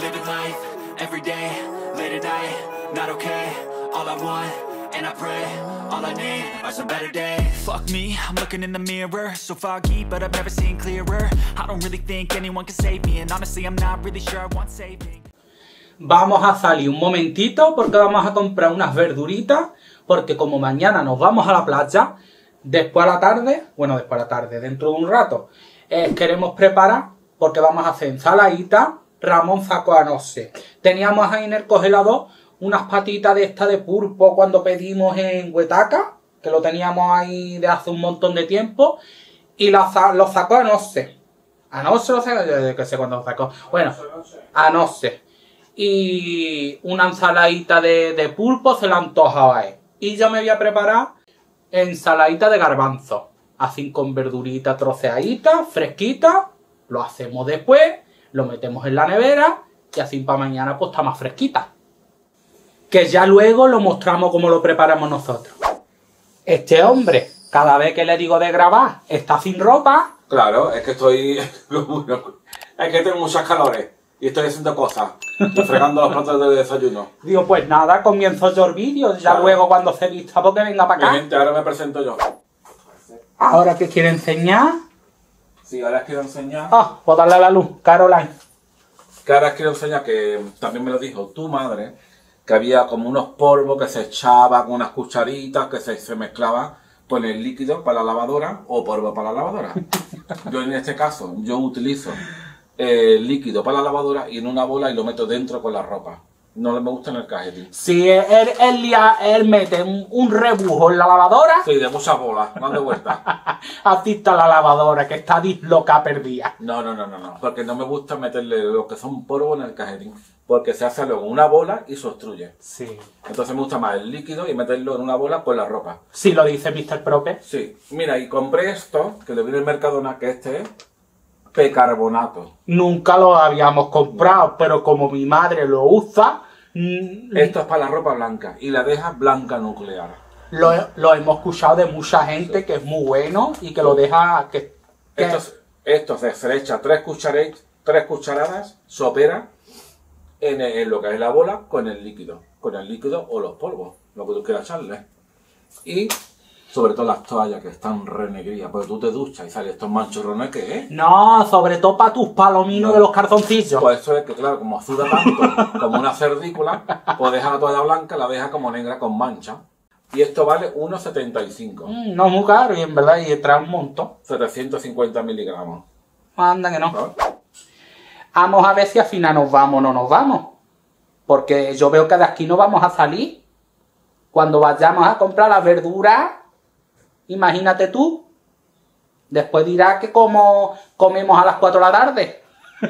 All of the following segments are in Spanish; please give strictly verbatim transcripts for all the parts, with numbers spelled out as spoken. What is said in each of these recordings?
living life, every day, late at night, not okay. All I want, and I pray, all I need are some better days. Fuck me, I'm looking in the mirror, so foggy, but I've never seen clearer. I don't really think anyone can save me, and honestly I'm not really sure I want saving. Vamos a salir un momentito porque vamos a comprar unas verduritas, porque como mañana nos vamos a la playa, después a la tarde, bueno, después a la tarde, dentro de un rato, eh, queremos preparar, porque vamos a hacer ensaladita. Ramón sacó a no sé. Teníamos ahí en el congelador unas patitas de esta de pulpo cuando pedimos en Huetaca, que lo teníamos ahí de hace un montón de tiempo, y lo, lo sacó a no sé. A no sé, no sé, que sé cuándo lo sacó. Bueno, a no sé. Y una ensaladita de, de pulpo se la antojaba a él. Y yo me voy a preparar ensaladita de garbanzo. Así con verdurita troceadita, fresquita. Lo hacemos después, lo metemos en la nevera y así para mañana pues está más fresquita. Que ya luego lo mostramos cómo lo preparamos nosotros. Este hombre, cada vez que le digo de grabar, está sin ropa. Claro, es que estoy... es que tengo muchas calores y estoy haciendo cosas. Estoy fregando los platos de desayuno. Digo, pues nada, comienzo yo el vídeo. Ya claro. Luego cuando se vista porque venga para acá. Mi gente, ahora me presento yo. Ahora que quiere enseñar. Sí, ahora os quiero enseñar... Ah, pues darle a la luz, Caroline. Que ahora os quiero enseñar que también me lo dijo tu madre, que había como unos polvos que se echaban con unas cucharitas que se, se mezclaban con el líquido para la lavadora o polvo para la lavadora. Yo en este caso, yo utilizo el líquido para la lavadora y en una bola y lo meto dentro con la ropa. No me gusta en el cajetín. Si él, él, él mete un, un rebujo en la lavadora. Sí, de muchas bolas, dando vueltas. Así está la lavadora, que está disloca perdida. No, no, no, no, no. Porque no me gusta meterle lo que son polvos en el cajetín. Porque se hace luego una bola y se obstruye. Sí. Entonces me gusta más el líquido y meterlo en una bola con la ropa. Sí, lo dice mister Prope. Sí. Mira, y compré esto, que le viene el Mercadona, que este es bicarbonato. Nunca lo habíamos comprado, pero como mi madre lo usa... Esto es para la ropa blanca y la deja blanca nuclear. Lo, lo hemos escuchado de mucha gente, sí, que es muy bueno y que lo deja... Que, que... Esto, esto se, se le echa tres cucharadas, tres cucharadas sopera en, en lo que es la bola con el líquido. Con el líquido o los polvos, lo que tú quieras echarle. Y sobre todo las toallas que están renegridas, porque tú te duchas y salen estos manchurrones, ¿qué es? No, sobre todo para tus palominos no. De los calzoncillos. Pues eso es que, claro, como suda tanto como una cerdícula, pues deja la toalla blanca, la deja como negra con mancha. Y esto vale uno setenta y cinco. Mm, no es muy caro y en verdad y trae un montón. setecientos cincuenta miligramos. Anda que no. ¿No? Vamos a ver si al final nos vamos o no nos vamos. Porque yo veo que de aquí no vamos a salir. Cuando vayamos a comprar las verduras... Imagínate tú, después dirás que como comemos a las cuatro de la tarde.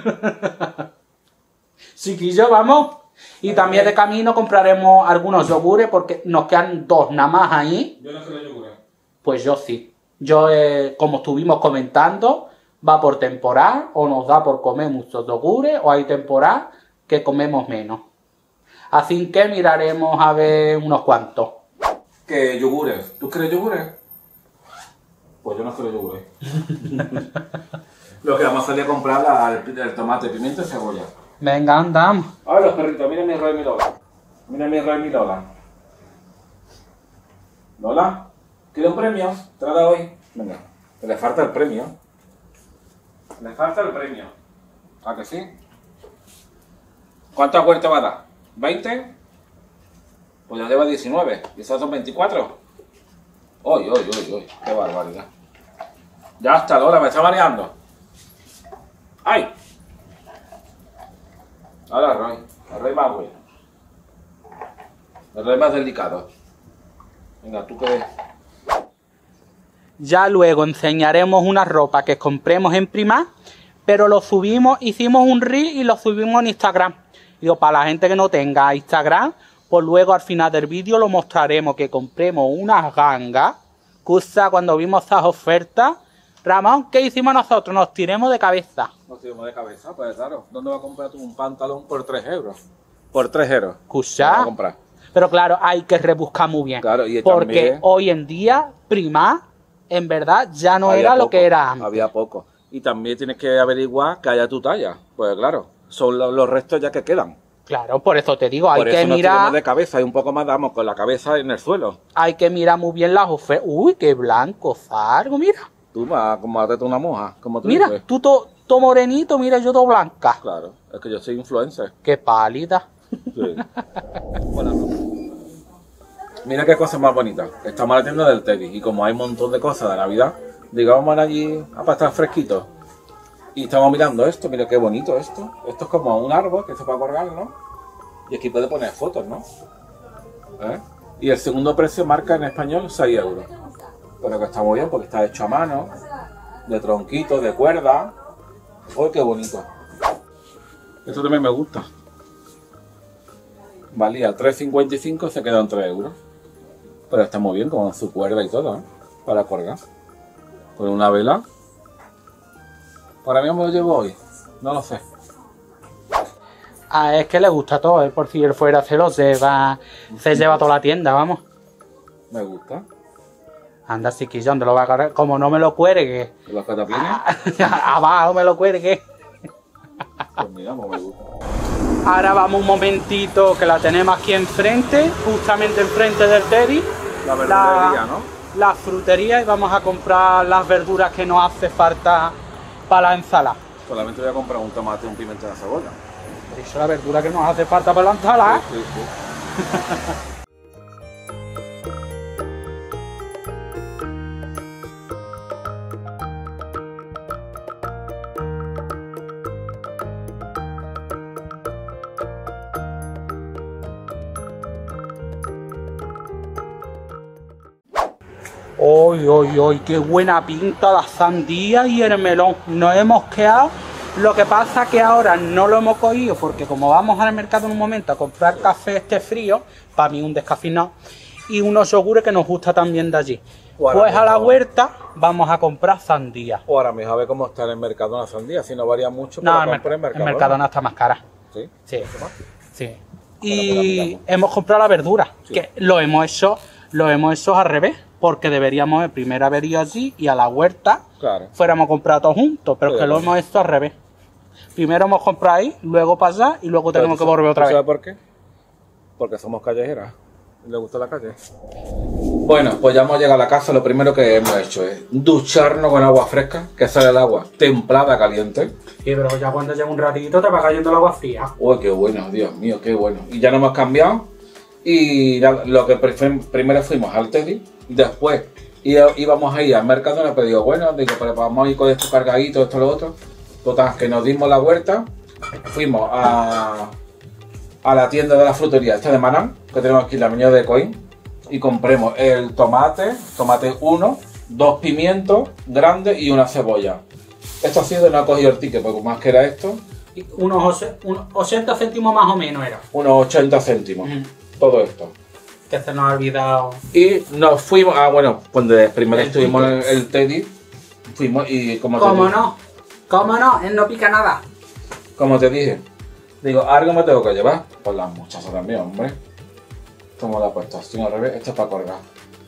Chiquillo, vamos. Y también de camino compraremos algunos yogures porque nos quedan dos nada más ahí. Yo no sé los yogures. Pues yo sí. Yo, eh, como estuvimos comentando, va por temporada o nos da por comer muchos yogures o hay temporada que comemos menos. Así que miraremos a ver unos cuantos. ¿Qué yogures? ¿Tú quieres yogures? Pues yo no quiero yogur. Lo que vamos a salir a comprar la, el, el tomate, pimiento y cebolla. Venga, andamos. A ver los perritos, mira mi rey, mi Lola. Mira mi rey, mi Lola. Lola, ¿quiere un premio? Te lo doy hoy. Venga, que le falta el premio. Le falta el premio. ¿A que sí? ¿Cuántas vueltas va a dar? ¿veinte? Pues ya lleva diecinueve. ¿Y esas son veinticuatro? Uy, uy, uy, uy, qué barbaridad. Ya está, Lola, me está mareando. ¡Ay! Ahora el rey, el rey más bueno. El rey más delicado. Venga, tú qué. Ya luego enseñaremos una ropa que compremos en Primark, pero lo subimos, hicimos un reel y lo subimos en Instagram. Digo, para la gente que no tenga Instagram, pues luego al final del vídeo lo mostraremos que compremos unas gangas. Cosa cuando vimos esas ofertas. Ramón, ¿qué hicimos nosotros? Nos tiremos de cabeza. Nos tiremos de cabeza, pues claro. ¿Dónde vas a comprar tú un pantalón por tres euros? Por tres euros. Escucha. Comprar. Pero claro, hay que rebuscar muy bien. Claro, y porque también, hoy en día, Primark, en verdad, ya no había era poco, lo que era antes. Había poco. Y también tienes que averiguar que haya tu talla. Pues claro. son lo- los restos ya que quedan. Claro, por eso te digo, hay Por que eso nos mirar, tiramos de cabeza y un poco más damos con la cabeza en el suelo. hay que mirar muy bien las ofertas. Uy, qué blanco, Fargo, mira. Tú vas como a una moja, como tú Mira, dices. tú todo to morenito, mira, yo todo blanca. Claro, es que yo soy influencer. Qué pálida. Sí. Hola, no. Mira qué cosa más bonita. Estamos en la tienda del Teddy y como hay un montón de cosas de Navidad, digo, vamos a ir allí a pasar fresquito. Y estamos mirando esto, mira qué bonito esto. Esto es como un árbol que se puede colgar, ¿no? Y aquí puede poner fotos, ¿no? ¿Eh? Y el segundo precio marca en español seis euros. Pero que está muy bien porque está hecho a mano, de tronquitos, de cuerda. ¡Uy, qué bonito! Esto también me gusta. Valía tres cincuenta y cinco, se quedan tres euros. Pero está muy bien, con su cuerda y todo, ¿eh? Para colgar. Con una vela. Ahora mismo lo llevo hoy. No lo sé. Ah, es que le gusta todo, ¿eh? Por si él fuera a hacerlo, se va, se lleva toda la tienda, vamos. Me gusta. Anda, chiquillo, ¿dónde lo va a agarrar? Como no me lo cuelgue. Los cataplines. Abajo me lo cuelgue. Pues mira, pues me gusta. Ahora vamos un momentito, que la tenemos aquí enfrente, justamente enfrente del Teddy. La verdulería, ¿no? La frutería, y vamos a comprar las verduras que nos hace falta para la ensalada. Solamente voy a comprar un tomate, un pimiento y una cebolla. Eso es la verdura que nos hace falta para la ensalada. Sí, sí, sí. ¡Uy, uy, uy! ¡Qué buena pinta la sandía y el melón! Nos hemos quedado. Lo que pasa que ahora no lo hemos cogido porque como vamos al mercado en un momento a comprar café este frío, para mí un descafeinado, y unos yogures que nos gusta también de allí. Bueno, Pues a la mejor. huerta vamos a comprar sandía. O ahora mismo a ver cómo está en el mercado una sandía. Si no varía mucho, No, pero el, compra merc- el Mercadona está más cara. Sí. Sí, ¿Qué más? sí. Bueno, pues la Y miramos. hemos comprado la verdura, Sí. que lo hemos hecho, lo hemos hecho al revés, porque deberíamos de primero haber ido allí y a la huerta Claro. fuéramos a comprar todos juntos, pero Sí, que lo claro. hemos hecho al revés. Primero hemos comprado ahí, luego para allá y luego tenemos que Pero, volver otra ¿tú vez. ¿Sabes por qué? Porque somos callejeras. ¿Le gusta la calle? Bueno, pues ya hemos llegado a la casa. Lo primero que hemos hecho es ducharnos con agua fresca, que sale el agua templada, caliente. Sí, pero ya cuando lleva un ratito te va cayendo el agua fría. Uy, qué bueno, Dios mío, qué bueno. Y ya nos hemos cambiado. Y ya lo que pre- primero fuimos al Teddy, después í- íbamos a ir al Mercadona, pero digo, bueno, digo, pero vamos a ir con esto cargadito, esto, lo otro. Total, que nos dimos la vuelta, fuimos a, a la tienda de la frutería esta de Manán, que tenemos aquí la avenida de Coín, y compremos el tomate, tomate uno, dos pimientos grandes y una cebolla. Esto ha sido, no ha cogido el ticket, porque más que era esto, Y Unos, ose- unos ochenta céntimos más o menos era. unos ochenta céntimos, Mm. todo esto. Que se nos ha olvidado. Y nos fuimos, ah bueno, cuando primero El estuvimos en ticket. el Teddy, fuimos y como te ¿Cómo dije- no? ¿Cómo no? Él no pica nada. como te dije, digo, algo me tengo que llevar, pues las muchachas también, hombre. ¿Cómo lo he puesto? Así al revés, esto es para colgar.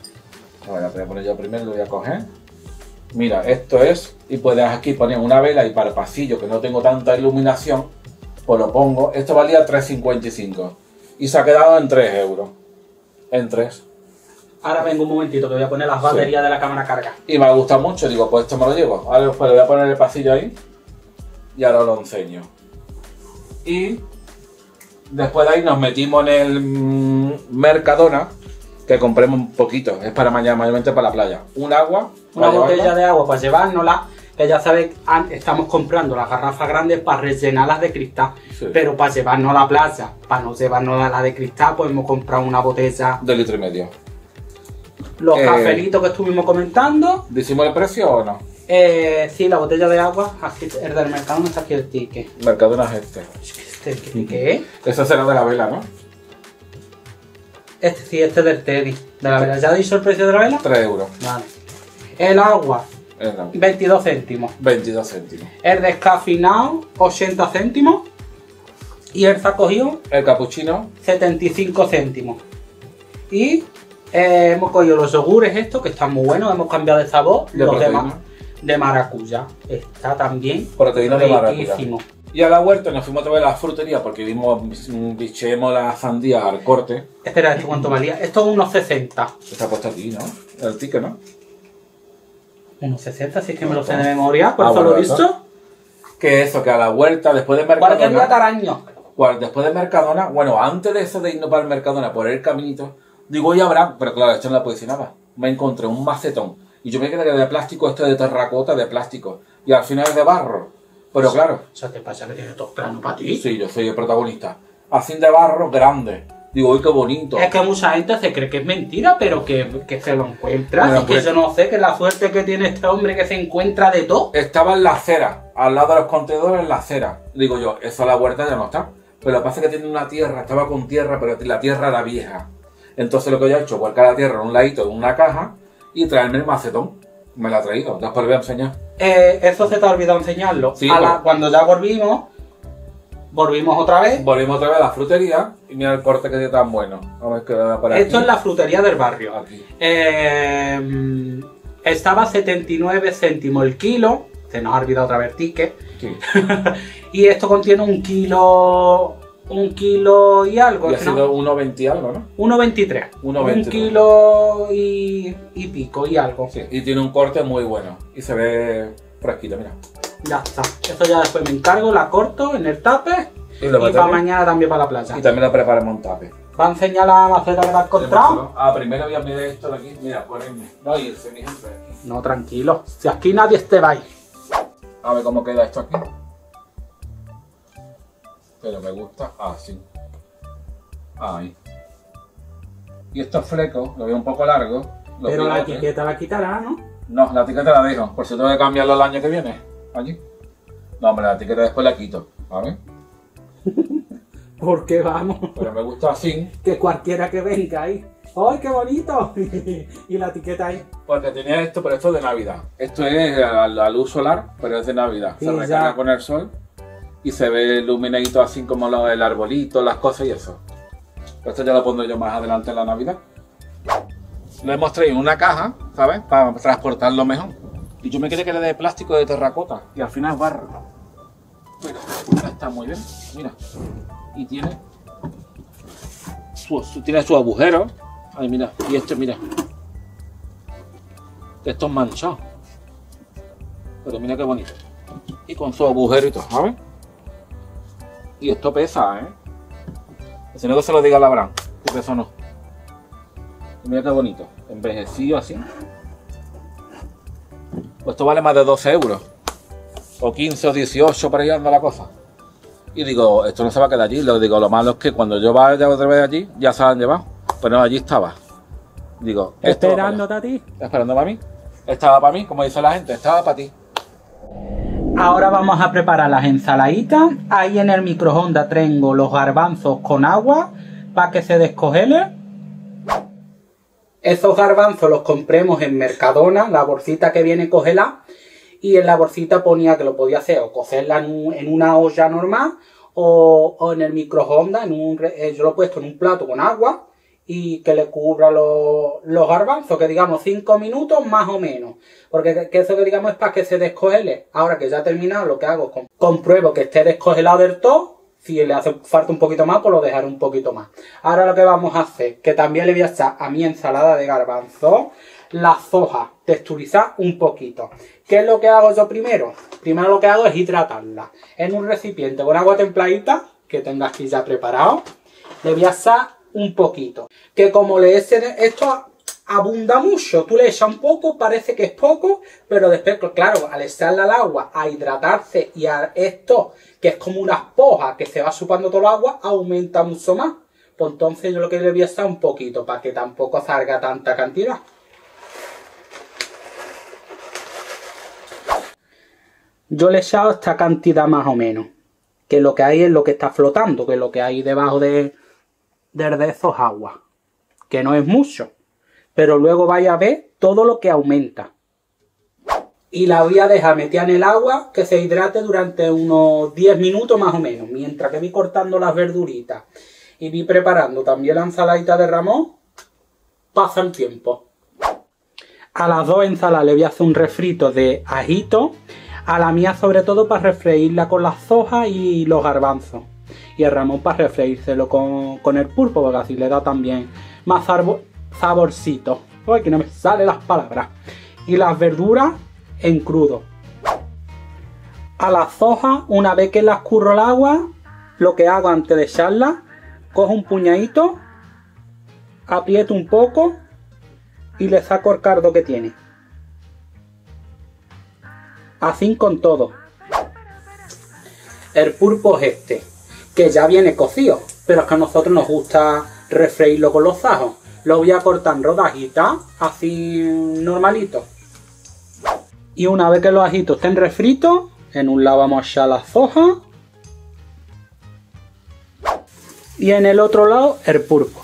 A ver, lo voy a poner yo primero, lo voy a coger. Mira, esto es, y puedes aquí poner una vela y para el pasillo que no tengo tanta iluminación, pues lo pongo. Esto valía tres cincuenta y cinco y se ha quedado en tres euros. En tres. Ahora vengo un momentito que voy a poner las baterías de la cámara carga. Y me ha gustado mucho, digo, pues esto me lo llevo. Ahora pues le voy a poner el pasillo ahí y ahora lo enseño. Y después de ahí nos metimos en el mm, Mercadona, que compremos un poquito, es para mañana, mayormente para la playa. Un agua, Una para botella llevarla. de agua para llevárnosla, que ya sabéis, an- estamos comprando las garrafas grandes para rellenarlas de cristal. Sí. Pero para llevarnos a la playa, para no llevarnos a la de cristal, pues hemos comprado una botella. De litro y medio. Los Eh. cafelitos que estuvimos comentando. ¿Decimos el precio o no? Eh, sí, la botella de agua, aquí, el del mercado no está aquí el ticket. Mercadona es este. Este, ¿qué, qué? Eso será de la vela, ¿no? Este sí, este del Teddy. ¿De la vela? ¿Ya ha dicho el precio de la vela? tres euros. Vale. El agua, Es la- veintidós céntimos. veintidós céntimos. El descafeinado, ochenta céntimos. Y el cogido, El capuchino, setenta y cinco céntimos. Y eh, hemos cogido los yogures estos, que están muy buenos, hemos cambiado de sabor. De los de, proteína. ma- de maracuyá. Está también Proteína de maracuyá. riquísimo. Y a la vuelta nos fuimos otra vez a la frutería porque vimos, bicheemos la sandía al corte. Espera, ¿esto cuánto valía? Esto es unos sesenta. Está puesto aquí, ¿no? El ticket, ¿no? Unos sesenta, si es que me lo sé de memoria, por Ah, eso bueno, lo he eso. visto. Que eso, que a la vuelta, después de Cualquier día Mercadona... taraño. cual- Después de Mercadona, bueno, antes de eso de irnos para el Mercadona por el caminito, digo, ya habrá, pero claro, esto no la puedo decir nada. Me encontré un macetón. Y yo me quedé de plástico, esto de terracota, de plástico. Y al final es de barro. Pero claro... O sea, ¿te pasa que tienes todo plano para ti? Sí, yo soy el protagonista. Así de barro grande. Digo, uy, qué bonito. Es que mucha gente se cree que es mentira, pero que, que se lo encuentra. Bueno, es que pues- yo no sé, que la suerte que tiene este hombre que se encuentra de todo. Estaba en la acera, al lado de los contenedores en la acera. Digo yo, eso a la huerta ya no está. Pero lo que pasa es que tiene una tierra, estaba con tierra, pero la tierra era vieja. Entonces lo que yo he hecho, volcar la tierra en un ladito de una caja y traerme el macetón. Me la ha traído, después le voy a enseñar. Eh, eso se te ha olvidado enseñarlo. Sí, A la- pues. Cuando ya volvimos, volvimos otra vez. Volvimos otra vez a la frutería y mira el corte que tiene tan bueno. A ver qué va para Esto aquí. es la frutería del barrio. Aquí. Eh, estaba a setenta y nueve céntimos el kilo. Se nos ha olvidado otra vez el ticket. Sí. Y esto contiene un kilo. Un kilo y algo. Y ha es que no- sido uno veinte algo, ¿no? uno veintitrés. uno Un veintitrés. kilo y, y pico y algo. Sí. Y tiene un corte muy bueno. Y se ve fresquito, mira. Ya está. Eso ya después me encargo, la corto en el tape. Y lo Y metemos. para mañana también para la playa. Y también lo preparamos en tape. Va a enseñar la maceta que me ha encontrado. Ah, primero voy a mirar esto de aquí. Mira, ponerme. No irse, mi gente. No, tranquilo. Si aquí nadie te va ahí. A ver cómo queda esto aquí. Pero me gusta así. Ahí. Y estos flecos, lo veo un poco largo. los Pero la bigotes. etiqueta la quitará, ¿no? No, la etiqueta la dejo. Por si tengo que cambiarlo el año que viene. Allí. No, hombre, la etiqueta después la quito. ¿Vale? Porque vamos. Pero me gusta así. Que cualquiera que venga ahí. ¡Ay, qué bonito! Y la etiqueta ahí. Porque tenía esto, pero esto es de Navidad. Esto es a la luz solar, pero es de Navidad. Sí, se ya. recarga con el sol y se ve iluminadito así como lo- el arbolito, las cosas y eso. Esto ya lo pondré yo más adelante en la Navidad. Lo hemos traído en una caja, ¿sabes? Para transportarlo mejor. Y yo me quedé que era de plástico de terracota y al final es barro. Mira, está muy bien, mira. Y tiene su, su- tiene su agujero. Ay, mira, y este, mira. Esto es manchado. Pero mira qué bonito. Y con su agujero y todo, ¿sabes? Y esto pesa, ¿eh? Si no que se lo diga a la Abraham, que peso no. Y mira qué bonito. Envejecido así. Pues esto vale más de doce euros. O quince o dieciocho, por ahí anda la cosa. Y digo, esto no se va a quedar allí. Lo digo, lo malo es que cuando yo vaya otra vez allí, ya se lo han llevado. Pero no, allí estaba. Digo, esto va para allá. Esperándote a ti. Esperando para mí. Estaba para mí, como dice la gente, estaba para ti. Ahora vamos a preparar las ensaladitas. Ahí en el microondas tengo los garbanzos con agua para que se descongelen. Esos garbanzos los compremos en Mercadona, la bolsita que viene congelada. Y en la bolsita ponía que lo podía hacer o cocerla en, un- en una olla normal o, o en el microondas. En un, re- eh, yo lo he puesto en un plato con agua y que le cubra los, los garbanzos, que digamos cinco minutos más o menos. Porque que, que eso que digamos es para que se descongele. Ahora que ya ha terminado, lo que hago es com- compruebo que esté descongelado del todo. Si le hace falta un poquito más, pues lo dejaré un poquito más. Ahora lo que vamos a hacer, que también le voy a echar a mi ensalada de garbanzos las hojas, texturizar un poquito. ¿Qué es lo que hago yo primero? Primero lo que hago es hidratarla en un recipiente con agua templadita, que tenga aquí ya preparado. Le voy a echar un poquito. Que como le eche esto abunda mucho, tú le echas un poco, parece que es poco, pero después, claro, al echarle al agua, a hidratarse y a esto, que es como una esponja que se va chupando todo el agua, aumenta mucho más. Pues entonces yo lo que le voy a echar un poquito, para que tampoco salga tanta cantidad. Yo le he echado esta cantidad más o menos, que lo que hay es lo que está flotando, que lo que hay debajo de, de, de esos aguas, que no es mucho, pero luego vais a ver todo lo que aumenta. Y la voy a dejar metida en el agua que se hidrate durante unos diez minutos más o menos, mientras que voy cortando las verduritas y voy preparando también la ensaladita de Ramón, pasa el tiempo. A las dos ensaladas le voy a hacer un refrito de ajito. A la mía sobre todo para refreírla con las hojas y los garbanzos. Y el Ramón para refreírselo con, con el pulpo, porque así le da también más saborcito. Ay, que no me salen las palabras. Y las verduras en crudo. A las hojas, una vez que las curro al agua, lo que hago antes de echarlas, cojo un puñadito, aprieto un poco y le saco el cardo que tiene. Así con todo. El pulpo es este, que ya viene cocido, pero es que a nosotros nos gusta refreírlo con los ajos. Lo voy a cortar en rodajitas, así normalito. Y una vez que los ajitos estén refritos, en un lado vamos a echar las hojas. Y en el otro lado el pulpo.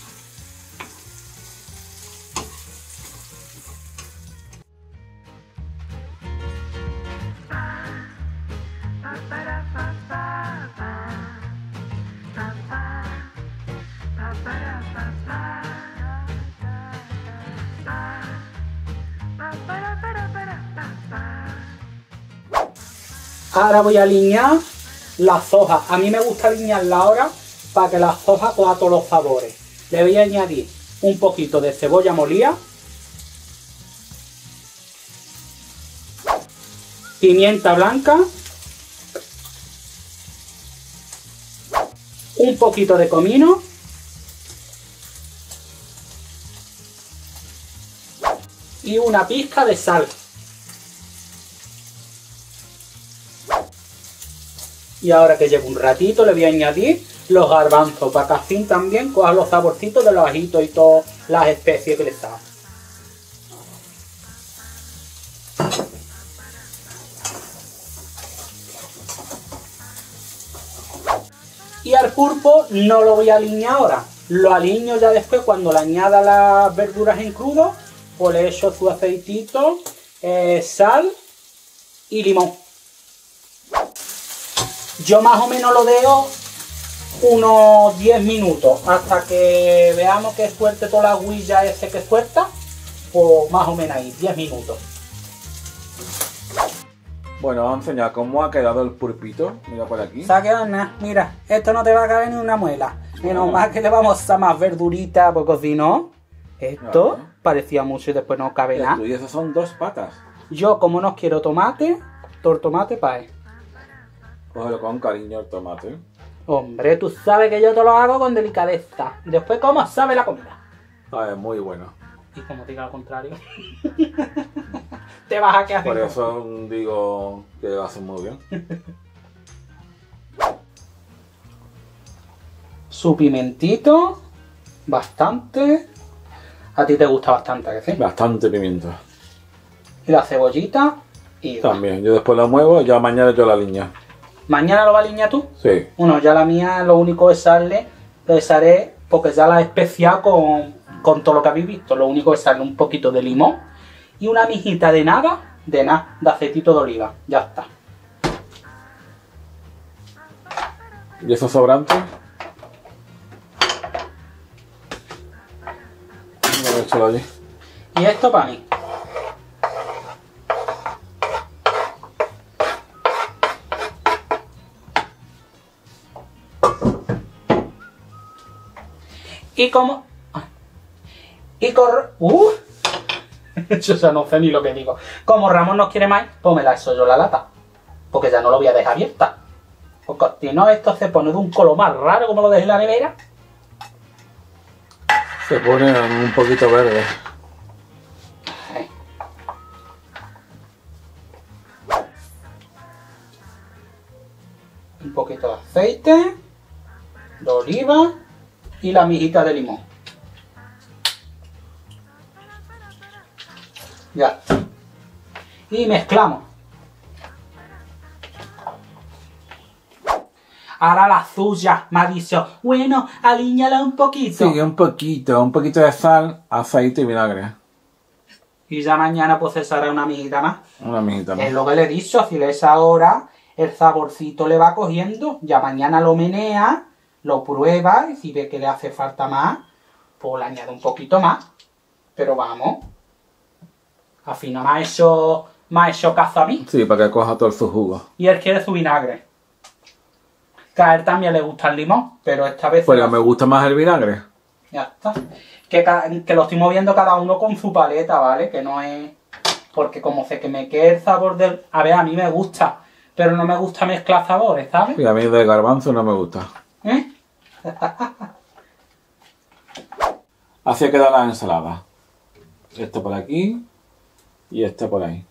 Ahora voy a alinear las hojas. A mí me gusta alinearla ahora para que las hojas cojan todos los sabores. Le voy a añadir un poquito de cebolla molida, pimienta blanca, un poquito de comino y una pizca de sal. Y ahora que llevo un ratito le voy a añadir los garbanzos para que así también cojan los saborcitos de los ajitos y todas las especies que le están. Y al pulpo no lo voy a alinear ahora, lo alineo ya después cuando le añada las verduras en crudo, pues le echo su aceitito, eh, sal y limón. Yo más o menos lo dejo unos diez minutos hasta que veamos que suelte toda la huilla ese que suelta, pues más o menos ahí, diez minutos. Bueno, vamos a enseñar cómo ha quedado el pulpito. Mira por aquí. Se ha quedado nada, mira, esto no te va a caber ni una muela. Menos mal que le vamos a más verdurita, porque si no, esto Claro. parecía mucho y después no cabe nada. Y esas son dos patas. Yo, como no quiero tomate, todo el tomate para él. Cógelo con cariño el tomate. Hombre, tú sabes que yo te lo hago con delicadeza. Después, ¿cómo sabe la comida? Ah, es muy bueno. Y como te diga lo contrario, te vas a quedar Por sin eso digo que lo hacen muy bien. su pimentito, bastante. A ti te gusta bastante, ¿a que sí? Bastante pimienta. Y la cebollita y... También, yo después la muevo, ya mañana yo la línea. ¿Mañana lo va a alinear tú? Sí. Bueno, ya la mía lo único es darle, le haré, porque ya la he especiado con, con todo lo que habéis visto. Lo único es darle un poquito de limón y una mijita de nada, de nada, de aceitito de oliva. Ya está. ¿Y esos sobrantes? Voy a echarlo allí. Y esto para mí. Y como... Y cor... ¡Uh! Yo ya no sé ni lo que digo. Como Ramón no quiere más, pues me la echo yo la lata. Porque ya no lo voy a dejar abierta. Porque si no, esto se pone de un color más raro como lo dejé en la nevera. Se pone un poquito verde. Un poquito de aceite, de oliva y la mijita de limón. Ya. Y mezclamos. Ahora la suya me ha dicho, bueno, alíñala un poquito. Sí, un poquito, un poquito de sal, aceite y vinagre. Y ya mañana pues se hará una mijita más. Una mijita más. Es lo que le he dicho, si le es ahora, el saborcito le va cogiendo. Ya mañana lo menea, lo prueba y si ve que le hace falta más, pues le añade un poquito más. Pero vamos. Al final me ha hecho me ha hecho caso a mí. Sí, para que coja todo su jugo. Y él quiere su vinagre. Que a él también le gusta el limón, pero esta vez... Pues me gusta más el vinagre. Ya está. Que, que lo estoy moviendo cada uno con su paleta, ¿vale? Que no es... Porque como sé que me quede el sabor del... A ver, a mí me gusta, pero no me gusta mezclar sabores, ¿sabes? Y a mí de garbanzo no me gusta. ¿Eh? Así queda la ensalada. Este por aquí y este por ahí.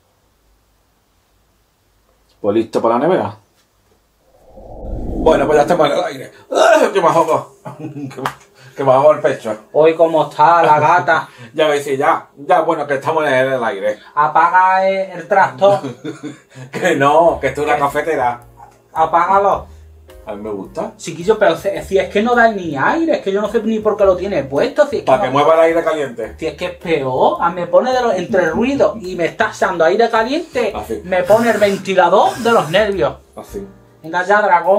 Pues listo para la nevera. Bueno, pues ya estamos en el aire. ¡Ah! ¡Que me ahogo! Que me ahogo el pecho. Hoy como está la gata. Ya veis, sí, ya. Ya, bueno, que estamos en el aire. Apaga el, el tractor. Que no, que esto es una cafetera. Apágalo. A mí me gusta. Chiquillo, pero si, si es que no da ni aire, es que yo no sé ni por qué lo tiene puesto. Si es que Para no, que mueva el aire caliente. si es que es peor, a me pone de los, entre el ruido y me está echando aire caliente, Así. me pone el ventilador de los nervios. Así. Venga ya, dragón.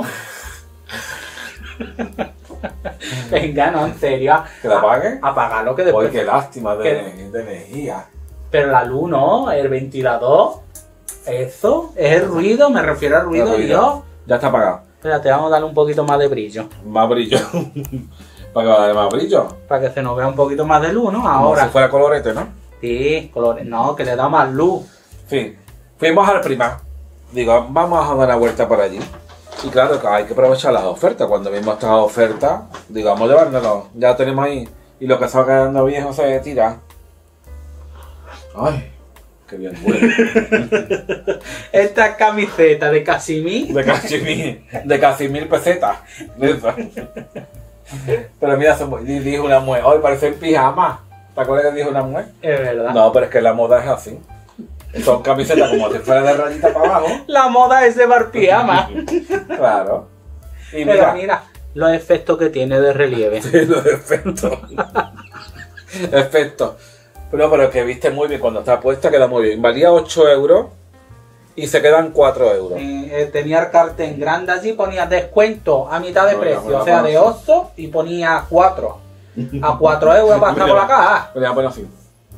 Venga, no, en serio. ¿Que la apague? Apágalo que después. Uy, qué lástima de, ¿Qué? de energía. Pero la luz no, el ventilador. Eso, es el ruido, me refiero al ruido, y yo. Ya está apagado. Espérate, vamos a darle un poquito más de brillo. Más brillo. Para que va a darle más brillo. Para que se nos vea un poquito más de luz, ¿no? Como Ahora. si fuera colorete, ¿no? Sí, colores. No, que le da más luz. Sí. Fuimos al Prima. Digo, vamos a dar una vuelta por allí. Y claro, que hay que aprovechar las ofertas. Cuando vimos estas ofertas, digamos, llevárnoslo. Ya lo tenemos ahí. Y lo que se va quedando viejo se tira. Ay, qué bien huele. Esta camiseta de Casimir. De casi mil, de casi mil pesetas. De eso. Pero mira, se- di- dijo una mujer, hoy parece en pijama. ¿Te acuerdas que dijo una mujer? Es verdad. No, pero es que la moda es así. Son camisetas como si fuera de rayita para abajo. La moda es de bar pijama. Claro. Y Pero mira, mira los efectos que tiene de relieve. sí, los efectos. Efectos. Pero, pero que viste muy bien cuando está puesta, queda muy bien. Valía ocho euros y se quedan cuatro euros. Eh, eh, tenía el cartel grande allí, ponía descuento a mitad de No, precio, no, no, o sea, no, de no. ocho y ponía cuatro. A cuatro euros para estar por la caja. Pero ya bueno, así.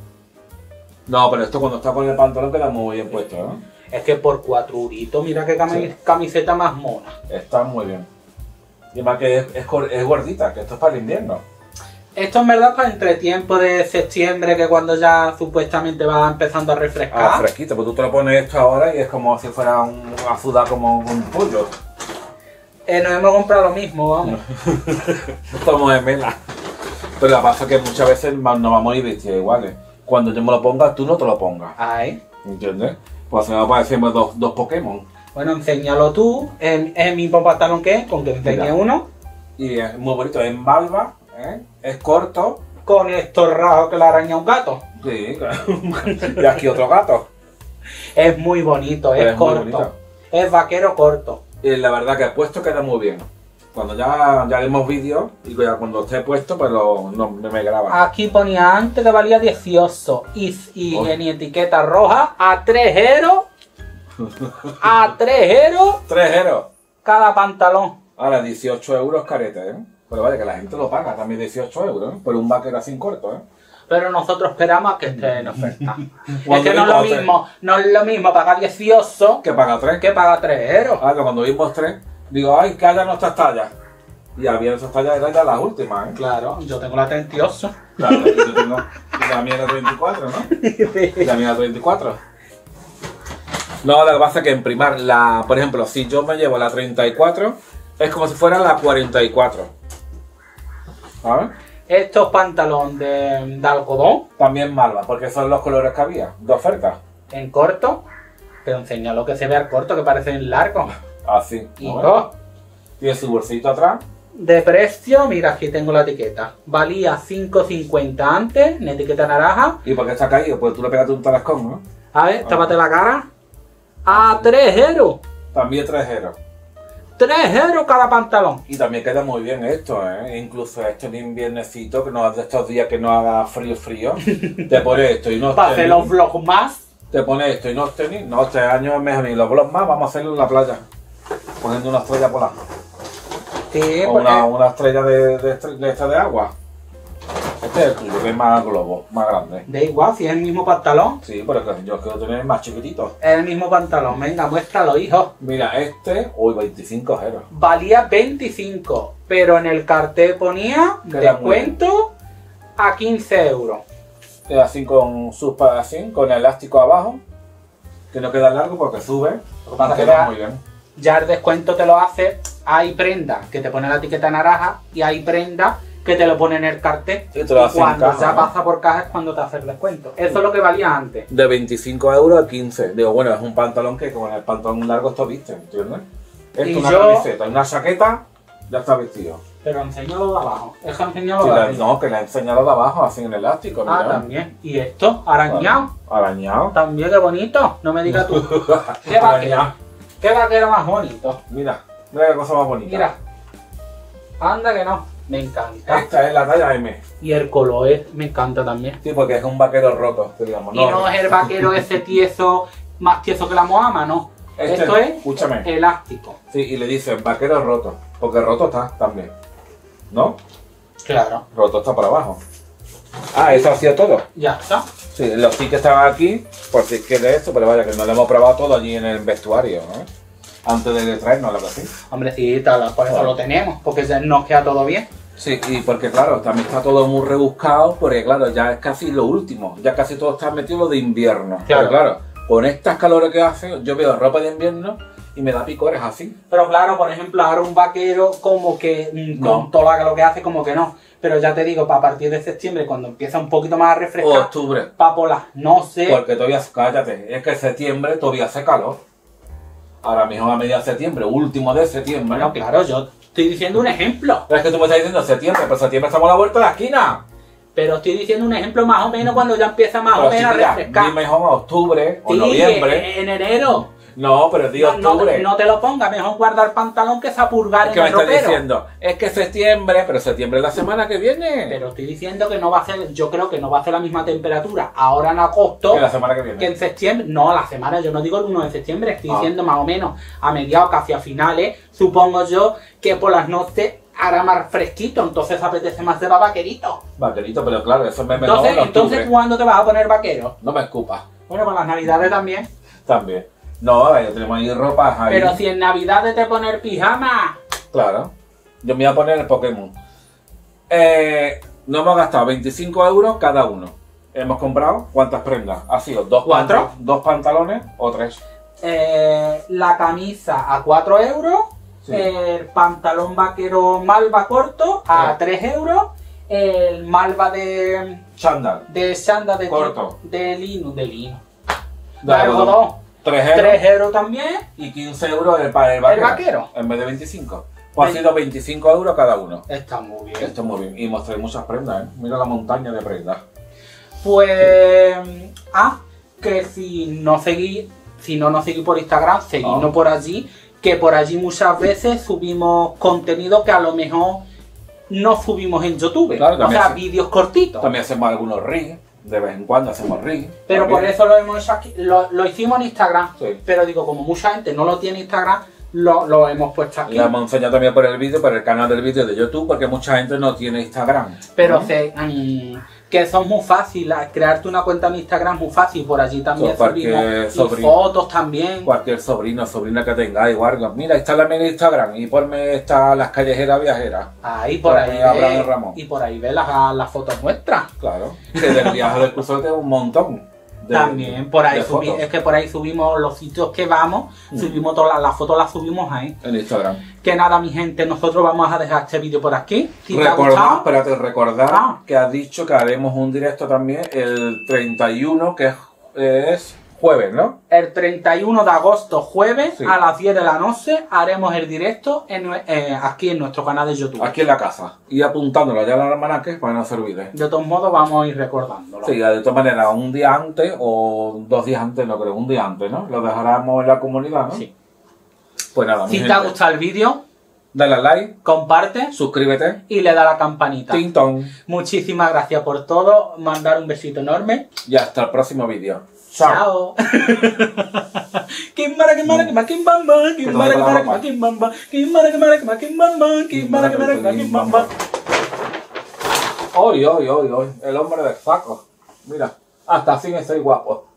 No, pero esto cuando está con el pantalón queda muy bien puesto, ¿no? Es que por cuatro euritos, mira qué cami- Sí. camiseta más mona. Está muy bien. Y más que es, es, cor- es gordita, que esto es para el invierno. Esto en verdad para entre tiempo de septiembre, que cuando ya supuestamente va empezando a refrescar. Ah, fresquito, pues tú te lo pones esto ahora y es como si fuera un azudar como un pollo. Eh, nos hemos comprado lo mismo, vamos. Como de mela. Pero lo que pasa es que muchas veces ma- nos vamos a ir vestidos iguales. Cuando yo me lo ponga, tú no te lo pongas. Ay. ¿Entiendes? Pues se me parecemos dos, dos Pokémon. Bueno, enséñalo tú. Es es el mismo pantalón que es, con que enseñe Mira. uno. Y es muy bonito, es en malva, ¿eh? Es corto. Con estos rasgos que le araña un gato. Sí, claro. Y aquí otro gato. Es muy bonito, es, Es muy corto. bonito. Es vaquero corto. Y la verdad que el puesto queda muy bien. Cuando ya, ya haremos vídeos y ya cuando esté puesto, pues lo, no, me, me graba. Aquí ponía antes que valía dieciocho y, y Oh. en etiqueta roja a tres euros. A tres euros Tres euros. cada pantalón. Ahora dieciocho euros carete, ¿eh? Pero vale, que la gente lo paga también dieciocho euros, ¿eh? Por un vaquero así corto, ¿eh? Pero nosotros esperamos a que esté en oferta. Es Cuando que no es lo vimos tres. mismo, no es lo mismo pagar dieciocho Que paga tres. que pagar tres euros. Ah, que cuando vimos tres, digo, ay, que haya nuestras tallas. Y había nuestras tallas, eran ya las últimas, ¿eh? Claro, yo tengo la treinta y ocho. Claro, y yo tengo, y la mía era treinta y cuatro, ¿no? Y la mía era treinta y cuatro. No, lo que pasa es que en primar, la, por ejemplo, si yo me llevo la treinta y cuatro, es como si fuera la cuarenta y cuatro. ¿Sabes? Estos pantalones de, de algodón También malva, porque son los colores que había, de oferta. en corto, pero enseña lo que se ve al corto, que parecen largos. Así. Y ¿no? oh, Tiene su bolsito atrás. de precio, mira, aquí tengo la etiqueta. Valía cinco cincuenta antes, en etiqueta naranja. ¿Y por qué está caído? Pues tú le pegaste un talascón, ¿no? A ver, tápate la cara. A tres euros. También tres euros. tres euros cada pantalón. Y también queda muy bien esto, ¿eh? Incluso esto en inviernecito, que no es de estos días que no haga frío frío. Te pones esto y unos Para hacer tenis. los vlogs más. Te pones esto y unos tenis. No, este año es mejor. Y los vlogs más vamos a hacerlo en la playa. Poniendo una estrella polar. Sí, O porque una, una estrella de, de, estre- de esta de agua. Este este es el tuyo, que es más globo, más grande. Da igual, si es el mismo pantalón. Sí, pero que yo quiero tener más chiquitito. Es el mismo pantalón, venga, muéstralo, hijo. Mira, este, uy, veinticinco euros. Valía veinticinco, pero en el cartel ponía Queda descuento a quince euros. Queda así con sus así, con el elástico abajo, que no queda largo porque sube. Lo que pasa y es que queda ya- muy bien. Ya el descuento te lo hace, hay prenda que te pone la etiqueta naranja y hay prenda que te lo pone en el cartel. Y te lo hace en cuando caja, ya ¿no? pasa por caja es cuando te hace el descuento. Eso es lo que valía antes. De veinticinco euros a quince. Digo, bueno, es un pantalón que con el pantalón largo esto viste, ¿entiendes? Esto Y es una yo- camiseta y una chaqueta, ya está vestido. Pero enseñalo de abajo. Es que enseñalo Sí, de la- arriba. no, que le he enseñado de abajo, así en elástico, Ah, mira. también. Y esto, arañado. Bueno, arañado. También, qué bonito. No me digas tú. ¿Qué vaquero? Arañado. ¿Qué vaquero más bonito? Mira, mira qué cosa más bonita. Mira. Anda que no. Me encanta. Esta es la talla M. Y el color es- me encanta también. Sí, porque es un vaquero roto, digamos. Y no es el vaquero ese tieso, más tieso que la Moama, no. Este, Esto es escúchame. elástico. Sí, y le dicen vaquero roto, porque roto está también. ¿No? Claro. Roto está por abajo. Ah, eso ha sido todo. Ya está. Sí, los tickets estaban aquí, por si quiere esto, pero vaya que no lo hemos probado todo allí en el vestuario, ¿no? Antes de traernos lo que sí. Hombre, sí, tal, por eso Claro. lo tenemos, porque ya nos queda todo bien. Sí, y porque claro, también está todo muy rebuscado, porque claro, ya es casi lo último, ya casi todo está metido lo de invierno. Claro. Pero claro, con estas calores que hace, yo veo ropa de invierno y me da picores así. Pero claro, por ejemplo, ahora un vaquero como que mm, No. con todo lo que hace, como que no. Pero ya te digo, para partir de septiembre, cuando empieza un poquito más a O refrescar, octubre, papola, no sé. porque todavía, cállate, es que septiembre todavía hace calor. Ahora mismo a media de septiembre, último de septiembre. Bueno, claro, yo estoy diciendo un ejemplo. Pero es que tú me estás diciendo septiembre, pero septiembre estamos a la vuelta de la esquina. Pero estoy diciendo un ejemplo más o menos cuando ya empieza más Pero o menos si a mira, refrescar. di mejor octubre o Sí, noviembre. en, en enero. No, pero di No, no, octubre. no te lo pongas, mejor guardar el pantalón que sapurgar Es en que me el estás ropero. diciendo, es que septiembre, pero septiembre es la semana que viene. Pero estoy diciendo que no va a ser, yo creo que no va a ser la misma temperatura ahora en agosto Que la semana que viene. que en septiembre. No, la semana, yo no digo el uno de septiembre, estoy Ah. diciendo más o menos a mediados, casi a finales, supongo yo que por las noches hará más fresquito, entonces apetece más de vaquerito. Vaquerito, pero claro, eso me mejor Entonces, en octubre. entonces ¿cuándo te vas a poner vaquero? No me escupas. Bueno, para las navidades también. También. No, ya tenemos ahí ropa ahí. Pero si en navidades te poner pijama. Claro. Yo me voy a poner el Pokémon. Eh, nos hemos gastado veinticinco euros cada uno. Hemos comprado, ¿cuántas prendas? Ha sido dos, ¿Cuatro? panta- dos pantalones o tres. Eh, la camisa a cuatro euros, Sí. el pantalón vaquero malva corto a Sí. tres euros, el malva de, Chándal. de sanda de, Corto. de lino, de lino, De de algodón, tres euros. tres euros también. Y quince euros el, para el vaquero. vaquero. En vez de veinticinco. Pues ha Ve- sido veinticinco euros cada uno. Está muy bien. Esto es muy bien. Y mostré muchas prendas, ¿eh? Mira la montaña de prendas. Pues, ah, que si no seguís, si no nos seguís por Instagram, seguidnos Ah. por allí, que por allí muchas veces subimos contenido que a lo mejor no subimos en YouTube. Claro, o también sea, sí. vídeos cortitos. También hacemos algunos reels. De vez en cuando hacemos reels. Pero también. por eso lo hemos hecho aquí, lo, lo hicimos en Instagram. Sí. Pero digo, como mucha gente no lo tiene Instagram, lo, lo hemos puesto aquí. Le hemos enseñado también por el vídeo, por el canal del vídeo de YouTube, porque mucha gente no tiene Instagram. Pero ¿no? se, mm, que son muy fáciles, crearte una cuenta en Instagram es muy fácil, por allí también So, porque subimos y sobrino- fotos también. Cualquier sobrino o sobrina que tengáis, o algo. Mira, está la mi Instagram y ponme esta las callejeras viajeras. Ahí por Por ahí ahí Abraham ve, Ramón. y por ahí ve las, las fotos nuestras. Claro. Que del viaje del curso tengo un montón. de- También por ahí de subi- fotos es que por ahí subimos los sitios que vamos, Mm. subimos todas las, las fotos, las subimos ahí. en Instagram. Que nada, mi gente, nosotros vamos a dejar este vídeo por aquí. Si te ha Recordar, gustado, espérate, recordar Ah. que has dicho que haremos un directo también el treinta y uno, que es, es jueves, ¿no? el treinta y uno de agosto, jueves, Sí. a las diez de la noche, haremos el directo en nue- eh, aquí en nuestro canal de YouTube. Aquí en la casa. Y apuntándolo ya en el almanaque para no se olvide. De todos modos, vamos a ir recordándolo. Sí, de todas maneras, un día antes o dos días antes, no creo, un día antes, ¿no? Lo dejaremos en la comunidad, ¿no? Sí. Pues nada, mi Si te gente, ha gustado el vídeo, dale a like, comparte suscríbete, y le da la campanita. tintón, Muchísimas gracias por todo. Mandar un besito enorme. y hasta el próximo vídeo. Chao. Kimbara, kimbara, kimbara, kimbamba, kimbara, kimbara, kimbara, kimbamba, kimbara, kimbara, kimbara, kimbamba, kimbara, kimbara, kimbara, kimbamba. Hoy, hoy, hoy, hoy. El hombre del saco. Mira, hasta así estoy guapo.